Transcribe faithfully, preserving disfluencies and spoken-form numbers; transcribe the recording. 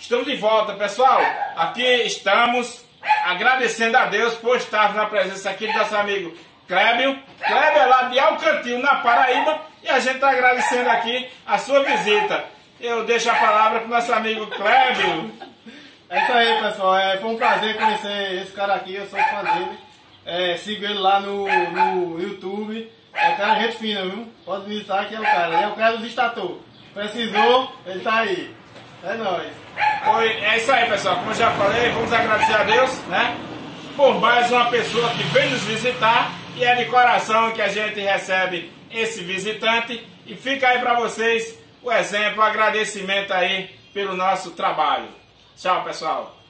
estamos de volta, pessoal. Aqui estamos agradecendo a Deus por estar na presença aqui do nosso amigo Clébio. Clébio é lá de Alcantil, na Paraíba, e a gente está agradecendo aqui a sua visita. Eu deixo a palavra para o nosso amigo Clébio. É isso aí, pessoal. É, foi um prazer conhecer esse cara aqui, eu sou fã dele. É, sigo ele lá no, no YouTube. É cara gente fina, viu? Pode visitar que é o cara. Ele é o cara do estator. Precisou, ele tá aí. É nóis. Oi, é isso aí, pessoal. Como eu já falei, vamos agradecer a Deus, né? Por mais uma pessoa que vem nos visitar. E é de coração que a gente recebe esse visitante. E fica aí para vocês o exemplo, o agradecimento aí pelo nosso trabalho. Tchau, pessoal.